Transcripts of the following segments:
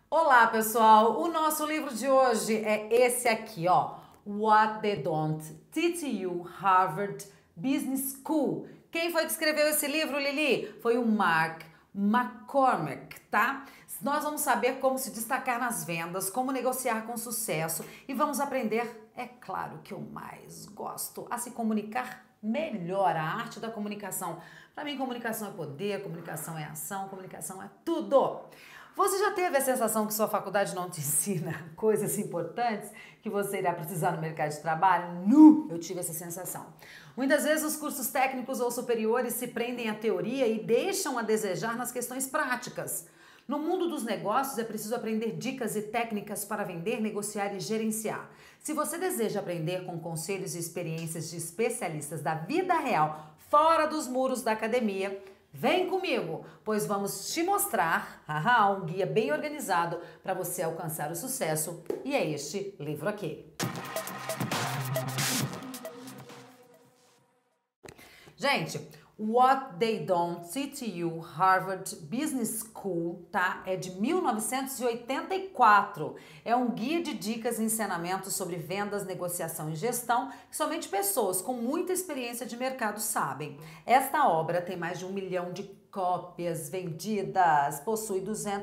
Olá, pessoal! O nosso livro de hoje é esse aqui, ó. What They Don't Teach You, Harvard Business School. Quem foi que escreveu esse livro, Lili? Foi o Mark McCormack, tá? Nós vamos saber como se destacar nas vendas, como negociar com sucesso e vamos aprender, é claro, que eu mais gosto, a se comunicar melhor, a arte da comunicação. Para mim, comunicação é poder, comunicação é ação, comunicação é tudo. Você já teve a sensação que sua faculdade não te ensina coisas importantes que você irá precisar no mercado de trabalho? Nu! Eu tive essa sensação. Muitas vezes os cursos técnicos ou superiores se prendem à teoria e deixam a desejar nas questões práticas. No mundo dos negócios é preciso aprender dicas e técnicas para vender, negociar e gerenciar. Se você deseja aprender com conselhos e experiências de especialistas da vida real, fora dos muros da academia, vem comigo, pois vamos te mostrar um guia bem organizado para você alcançar o sucesso, e é este livro aqui. Gente, What They Don't Teach You, Harvard Business School, tá? É de 1984. É um guia de dicas e ensinamentos sobre vendas, negociação e gestão que somente pessoas com muita experiência de mercado sabem. Esta obra tem mais de 1 milhão de cópias vendidas, possui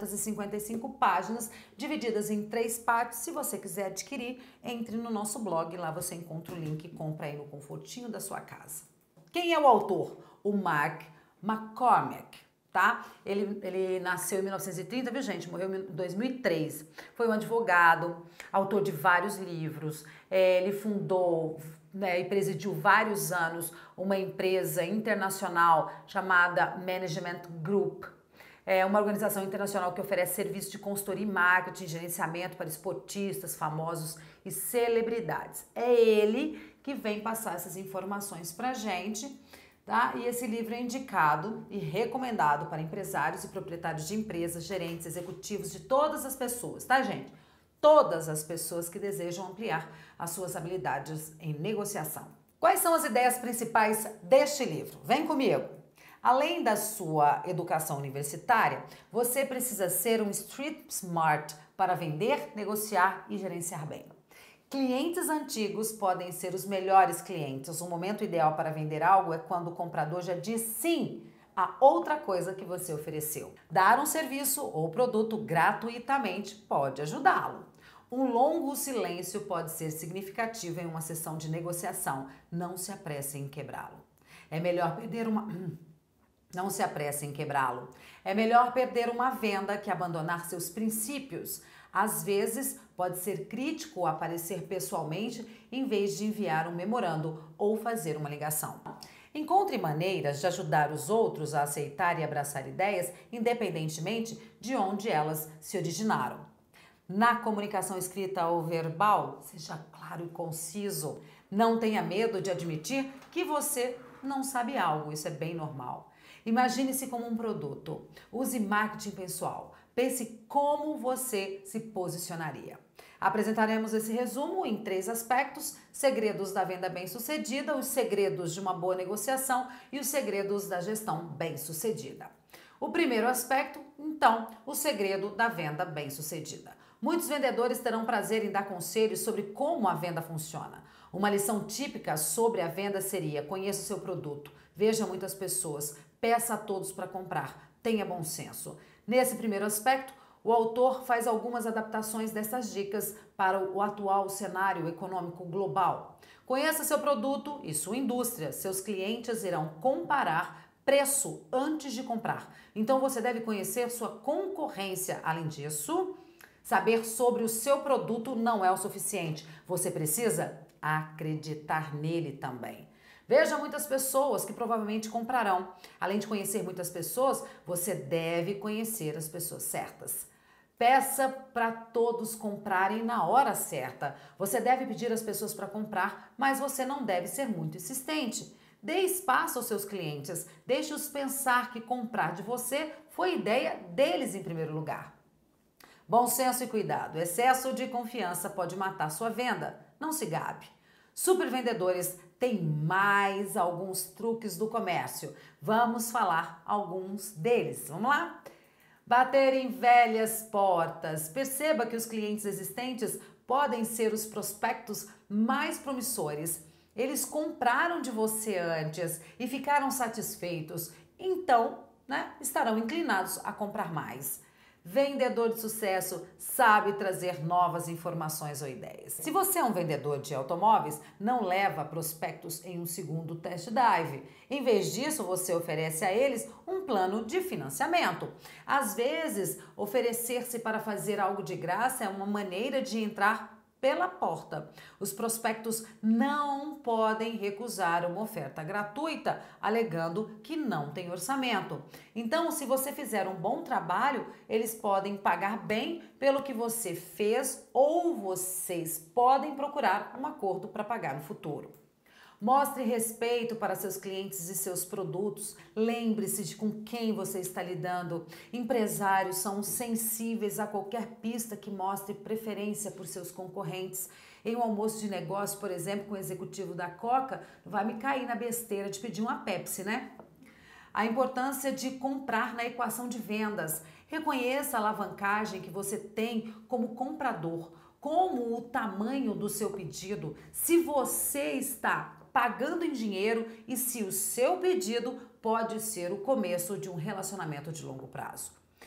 255 páginas, divididas em 3 partes. Se você quiser adquirir, entre no nosso blog, lá você encontra o link e compra aí no confortinho da sua casa. Quem é o autor? O Mark McCormack, tá? Ele nasceu em 1930, viu, gente? Morreu em 2003. Foi um advogado, autor de vários livros. Ele fundou, né, e presidiu vários anos uma empresa internacional chamada Management Group. É uma organização internacional que oferece serviço de consultoria e marketing, gerenciamento para esportistas, famosos e celebridades. É ele que vem passar essas informações pra gente, tá? E esse livro é indicado e recomendado para empresários e proprietários de empresas, gerentes, executivos, de todas as pessoas, tá, gente? Todas as pessoas que desejam ampliar as suas habilidades em negociação. Quais são as ideias principais deste livro? Vem comigo! Além da sua educação universitária, você precisa ser um street smart para vender, negociar e gerenciar bem. Clientes antigos podem ser os melhores clientes. O momento ideal para vender algo é quando o comprador já diz sim a outra coisa que você ofereceu. Dar um serviço ou produto gratuitamente pode ajudá-lo. Um longo silêncio pode ser significativo em uma sessão de negociação. Não se apresse em quebrá-lo. É melhor perder uma... Não se apresse em quebrá-lo. É melhor perder uma venda que abandonar seus princípios. Às vezes, pode ser crítico aparecer pessoalmente em vez de enviar um memorando ou fazer uma ligação. Encontre maneiras de ajudar os outros a aceitar e abraçar ideias, independentemente de onde elas se originaram. Na comunicação escrita ou verbal, seja claro e conciso. Não tenha medo de admitir que você não sabe algo, isso é bem normal. Imagine-se como um produto. Use marketing pessoal. Pense como você se posicionaria. Apresentaremos esse resumo em 3 aspectos: segredos da venda bem-sucedida, os segredos de uma boa negociação e os segredos da gestão bem-sucedida. O primeiro aspecto, então, o segredo da venda bem-sucedida. Muitos vendedores terão prazer em dar conselhos sobre como a venda funciona. Uma lição típica sobre a venda seria: conheça o seu produto, veja muitas pessoas, peça a todos para comprar, tenha bom senso. Nesse primeiro aspecto, o autor faz algumas adaptações dessas dicas para o atual cenário econômico global. Conheça seu produto e sua indústria. Seus clientes irão comparar preço antes de comprar. Então você deve conhecer sua concorrência. Além disso, saber sobre o seu produto não é o suficiente. Você precisa acreditar nele também. Veja muitas pessoas que provavelmente comprarão. Além de conhecer muitas pessoas, você deve conhecer as pessoas certas. Peça para todos comprarem na hora certa. Você deve pedir às pessoas para comprar, mas você não deve ser muito insistente. Dê espaço aos seus clientes. Deixe-os pensar que comprar de você foi ideia deles em primeiro lugar. Bom senso e cuidado. Excesso de confiança pode matar sua venda. Não se gabe. Supervendedores têm mais alguns truques do comércio. Vamos falar alguns deles. Vamos lá? Bater em velhas portas. Perceba que os clientes existentes podem ser os prospectos mais promissores. Eles compraram de você antes e ficaram satisfeitos, então, estarão inclinados a comprar mais. Vendedor de sucesso sabe trazer novas informações ou ideias. Se você é um vendedor de automóveis, não leva prospectos em um segundo test drive. Em vez disso, você oferece a eles um plano de financiamento. Às vezes, oferecer-se para fazer algo de graça é uma maneira de entrar pela porta. Os prospectos não podem recusar uma oferta gratuita, alegando que não tem orçamento. Então, se você fizer um bom trabalho, eles podem pagar bem pelo que você fez ou vocês podem procurar um acordo para pagar no futuro. Mostre respeito para seus clientes e seus produtos. Lembre-se de com quem você está lidando. Empresários são sensíveis a qualquer pista que mostre preferência por seus concorrentes. Em um almoço de negócio, por exemplo, com o executivo da Coca, não vai me cair na besteira de pedir uma Pepsi, né? A importância de comprar na equação de vendas. Reconheça a alavancagem que você tem como comprador, como o tamanho do seu pedido. Se você está pagando em dinheiro e se o seu pedido pode ser o começo de um relacionamento de longo prazo.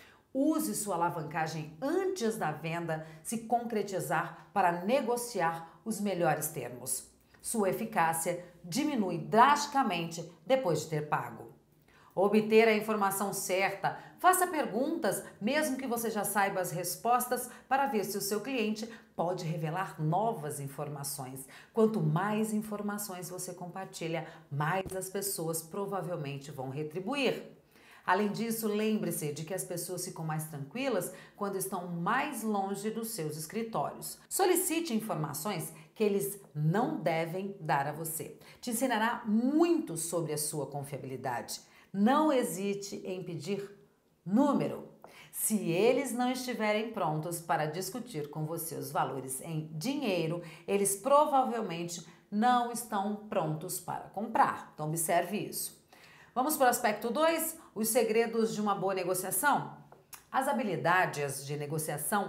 Use sua alavancagem antes da venda se concretizar para negociar os melhores termos. Sua eficácia diminui drasticamente depois de ter pago. Obter a informação certa. Faça perguntas, mesmo que você já saiba as respostas, para ver se o seu cliente pode revelar novas informações. Quanto mais informações você compartilha, mais as pessoas provavelmente vão retribuir. Além disso, lembre-se de que as pessoas ficam mais tranquilas quando estão mais longe dos seus escritórios. Solicite informações que eles não devem dar a você. Te ensinará muito sobre a sua confiabilidade. Não hesite em pedir número. Se eles não estiverem prontos para discutir com você os valores em dinheiro, eles provavelmente não estão prontos para comprar. Então, observe isso. Vamos para o aspecto 2, os segredos de uma boa negociação. As habilidades de negociação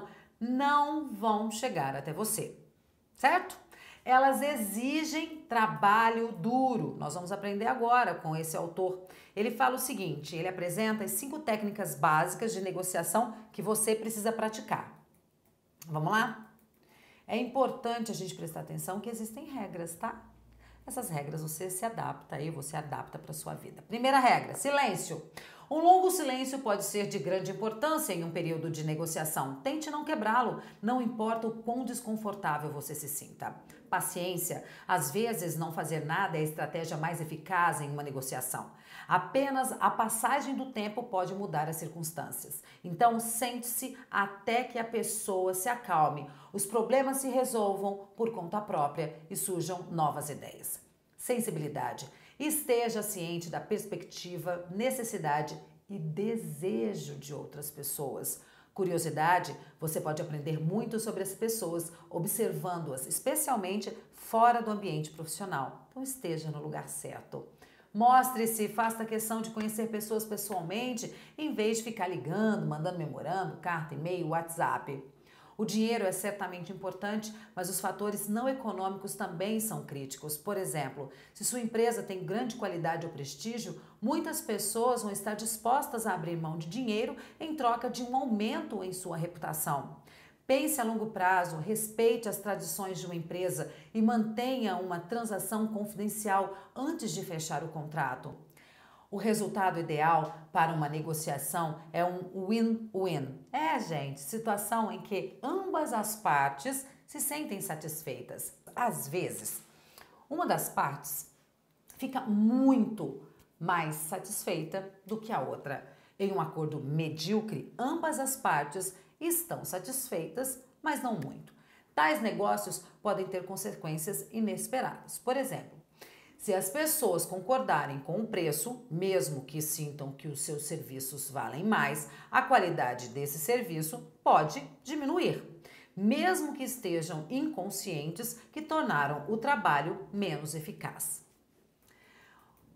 não vão chegar até você, certo? Elas exigem trabalho duro. Nós vamos aprender agora com esse autor. Ele fala o seguinte, ele apresenta as 5 técnicas básicas de negociação que você precisa praticar. Vamos lá? É importante a gente prestar atenção que existem regras, tá? Essas regras você se adapta aí, você adapta para sua vida. Primeira regra, silêncio. Um longo silêncio pode ser de grande importância em um período de negociação. Tente não quebrá-lo, não importa o quão desconfortável você se sinta. Paciência. Às vezes, não fazer nada é a estratégia mais eficaz em uma negociação. Apenas a passagem do tempo pode mudar as circunstâncias. Então, sente-se até que a pessoa se acalme, os problemas se resolvam por conta própria e surjam novas ideias. Sensibilidade. Esteja ciente da perspectiva, necessidade e desejo de outras pessoas. Curiosidade, você pode aprender muito sobre as pessoas observando-as, especialmente fora do ambiente profissional. Então esteja no lugar certo. Mostre-se, faça questão de conhecer pessoas pessoalmente, em vez de ficar ligando, mandando memorando, carta, e-mail, WhatsApp. O dinheiro é certamente importante, mas os fatores não econômicos também são críticos. Por exemplo, se sua empresa tem grande qualidade ou prestígio, muitas pessoas vão estar dispostas a abrir mão de dinheiro em troca de um aumento em sua reputação. Pense a longo prazo, respeite as tradições de uma empresa e mantenha uma transação confidencial antes de fechar o contrato. O resultado ideal para uma negociação é um win-win. Gente, situação em que ambas as partes se sentem satisfeitas. Às vezes, uma das partes fica muito mais satisfeita do que a outra. Em um acordo medíocre, ambas as partes estão satisfeitas, mas não muito. Tais negócios podem ter consequências inesperadas. Por exemplo, se as pessoas concordarem com o preço, mesmo que sintam que os seus serviços valem mais, a qualidade desse serviço pode diminuir, mesmo que estejam inconscientes que tornaram o trabalho menos eficaz.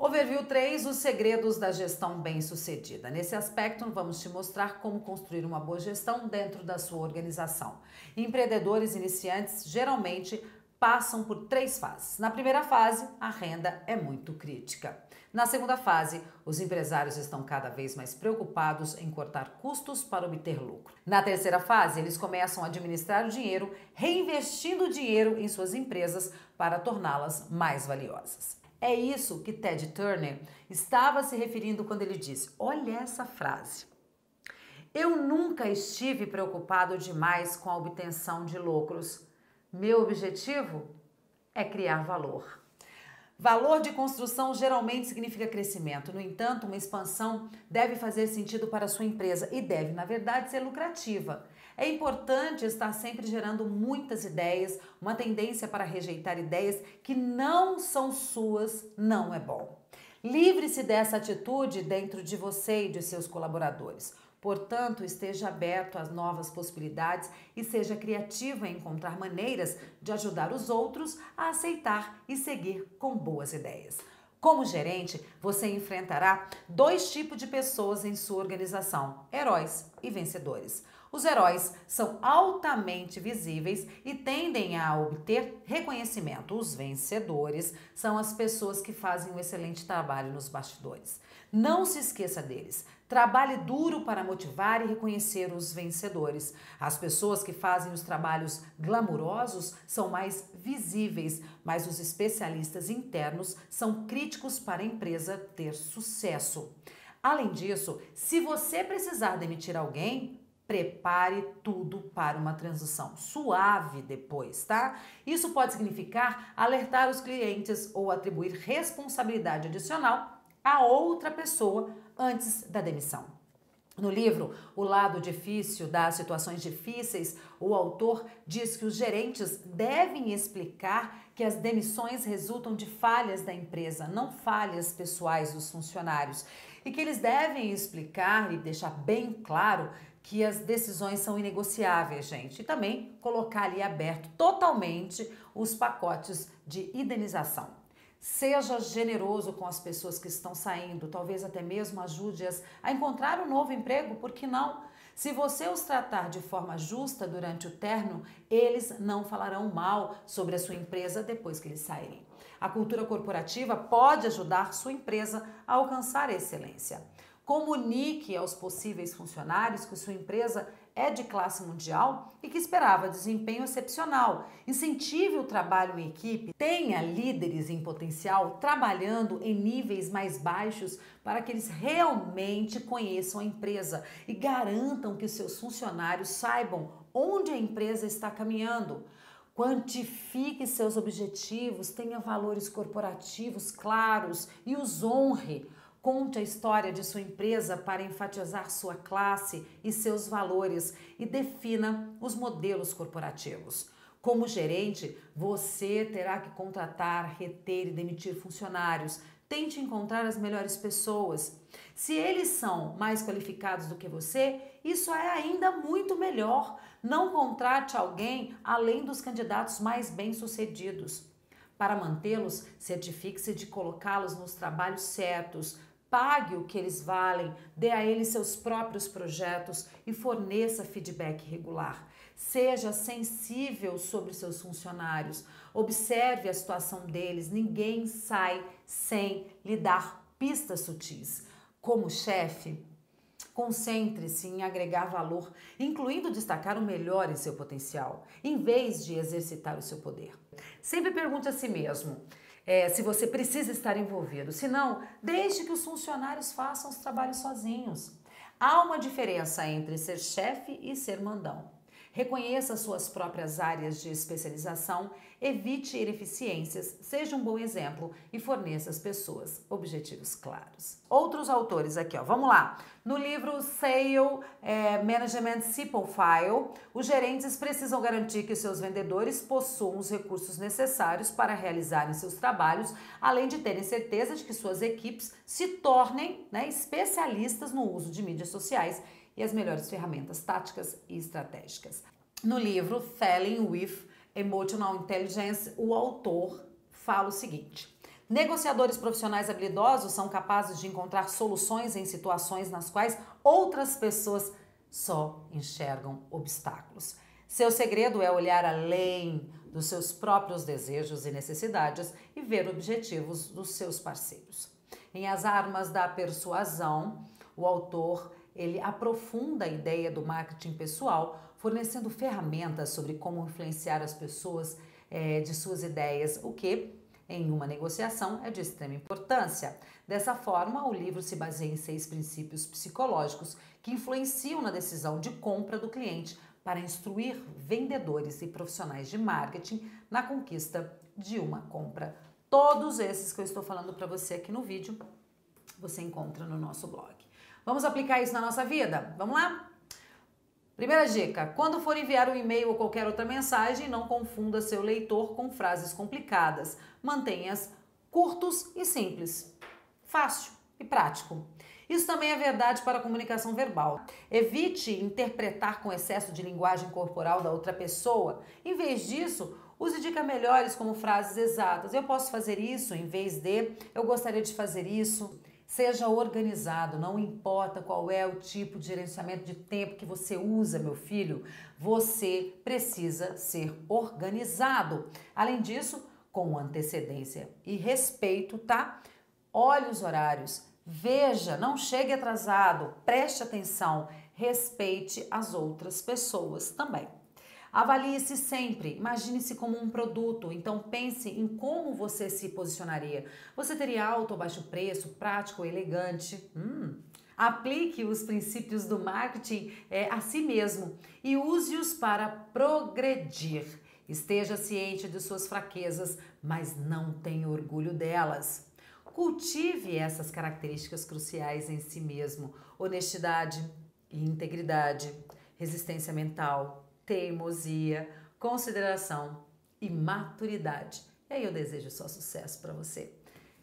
Overview 3, os segredos da gestão bem-sucedida. Nesse aspecto, vamos te mostrar como construir uma boa gestão dentro da sua organização. Empreendedores iniciantes geralmente passam por 3 fases. Na primeira fase, a renda é muito crítica. Na segunda fase, os empresários estão cada vez mais preocupados em cortar custos para obter lucro. Na terceira fase, eles começam a administrar o dinheiro, reinvestindo o dinheiro em suas empresas para torná-las mais valiosas. É isso que Ted Turner estava se referindo quando ele disse: olha essa frase. Eu nunca estive preocupado demais com a obtenção de lucros. Meu objetivo é criar valor. Valor de construção geralmente significa crescimento. No entanto, uma expansão deve fazer sentido para a sua empresa e deve, na verdade, ser lucrativa. É importante estar sempre gerando muitas ideias. Uma tendência para rejeitar ideias que não são suas não é bom. Livre-se dessa atitude dentro de você e de seus colaboradores. Portanto, esteja aberto às novas possibilidades e seja criativo em encontrar maneiras de ajudar os outros a aceitar e seguir com boas ideias. Como gerente, você enfrentará 2 tipos de pessoas em sua organização: heróis e vencedores. Os heróis são altamente visíveis e tendem a obter reconhecimento. Os vencedores são as pessoas que fazem um excelente trabalho nos bastidores. Não se esqueça deles. Trabalhe duro para motivar e reconhecer os vencedores. As pessoas que fazem os trabalhos glamurosos são mais visíveis, mas os especialistas internos são críticos para a empresa ter sucesso. Além disso, se você precisar demitir alguém, prepare tudo para uma transição suave depois, tá? Isso pode significar alertar os clientes ou atribuir responsabilidade adicional a outra pessoa antes da demissão. No livro O Lado Difícil das Situações Difíceis, o autor diz que os gerentes devem explicar que as demissões resultam de falhas da empresa, não falhas pessoais dos funcionários, e que eles devem explicar e deixar bem claro que as decisões são inegociáveis, gente, e também colocar ali aberto totalmente os pacotes de indenização. Seja generoso com as pessoas que estão saindo, talvez até mesmo ajude-as a encontrar um novo emprego, por que não? Se você os tratar de forma justa durante o término, eles não falarão mal sobre a sua empresa depois que eles saírem. A cultura corporativa pode ajudar sua empresa a alcançar a excelência. Comunique aos possíveis funcionários que sua empresa é de classe mundial e que esperava desempenho excepcional. Incentive o trabalho em equipe. Tenha líderes em potencial trabalhando em níveis mais baixos para que eles realmente conheçam a empresa e garantam que seus funcionários saibam onde a empresa está caminhando. Quantifique seus objetivos, tenha valores corporativos claros e os honre. Conte a história de sua empresa para enfatizar sua classe e seus valores e defina os modelos corporativos. Como gerente, você terá que contratar, reter e demitir funcionários. Tente encontrar as melhores pessoas. Se eles são mais qualificados do que você, isso é ainda muito melhor. Não contrate alguém além dos candidatos mais bem-sucedidos. Para mantê-los, certifique-se de colocá-los nos trabalhos certos. Pague o que eles valem, dê a eles seus próprios projetos e forneça feedback regular. Seja sensível sobre seus funcionários, observe a situação deles, ninguém sai sem lhe dar pistas sutis. Como chefe, concentre-se em agregar valor, incluindo destacar o melhor em seu potencial, em vez de exercitar o seu poder. Sempre pergunte a si mesmo se você precisa estar envolvido. Se não, deixe que os funcionários façam os trabalhos sozinhos. Há uma diferença entre ser chefe e ser mandão. Reconheça suas próprias áreas de especialização, evite ineficiências, seja um bom exemplo e forneça às pessoas objetivos claros. Outros autores aqui, ó, vamos lá. No livro Sale Management Simplified, os gerentes precisam garantir que seus vendedores possuam os recursos necessários para realizarem seus trabalhos, além de terem certeza de que suas equipes se tornem especialistas no uso de mídias sociais e as melhores ferramentas táticas e estratégicas. No livro Selling with Emotional Intelligence, o autor fala o seguinte: Negociadores profissionais habilidosos são capazes de encontrar soluções em situações nas quais outras pessoas só enxergam obstáculos. Seu segredo é olhar além dos seus próprios desejos e necessidades e ver objetivos dos seus parceiros. Em As Armas da Persuasão, o autor ele aprofunda a ideia do marketing pessoal, fornecendo ferramentas sobre como influenciar as pessoas de suas ideias, o que, em uma negociação, é de extrema importância. Dessa forma, o livro se baseia em 6 princípios psicológicos que influenciam na decisão de compra do cliente para instruir vendedores e profissionais de marketing na conquista de uma compra. Todos esses que eu estou falando para você aqui no vídeo, você encontra no nosso blog. Vamos aplicar isso na nossa vida? Vamos lá? Primeira dica, quando for enviar um e-mail ou qualquer outra mensagem, não confunda seu leitor com frases complicadas. Mantenha-as curtos e simples, fácil e prático. Isso também é verdade para a comunicação verbal. Evite interpretar com excesso de linguagem corporal da outra pessoa. Em vez disso, use dicas melhores como frases exatas. Eu posso fazer isso em vez de eu gostaria de fazer isso. Seja organizado, não importa qual é o tipo de gerenciamento de tempo que você usa, meu filho, você precisa ser organizado. Além disso, com antecedência e respeito, tá? Olhe os horários, veja, não chegue atrasado, preste atenção, respeite as outras pessoas também. Avalie-se sempre, imagine-se como um produto, então pense em como você se posicionaria. Você teria alto ou baixo preço, prático ou elegante? Aplique os princípios do marketing a si mesmo e use-os para progredir. Esteja ciente de suas fraquezas, mas não tenha orgulho delas. Cultive essas características cruciais em si mesmo: honestidade e integridade, resistência mental, teimosia, consideração e maturidade. E aí eu desejo só sucesso para você.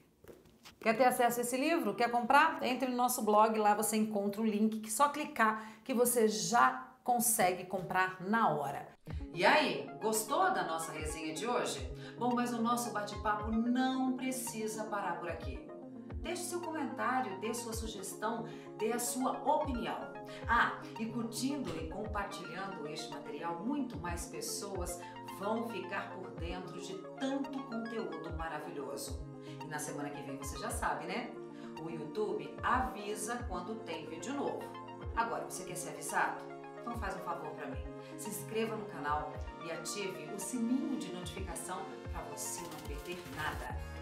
Quer ter acesso a esse livro? Quer comprar? Entre no nosso blog, lá você encontra o link que só clicar que você já consegue comprar na hora. E aí, gostou da nossa resenha de hoje? Bom, mas o nosso bate-papo não precisa parar por aqui. Deixe seu comentário, dê sua sugestão, dê a sua opinião. E curtindo e compartilhando este material, muito mais pessoas vão ficar por dentro de tanto conteúdo maravilhoso. E na semana que vem você já sabe, né? O YouTube avisa quando tem vídeo novo. Agora, você quer ser avisado? Então faz um favor para mim. Se inscreva no canal e ative o sininho de notificação para você não perder nada.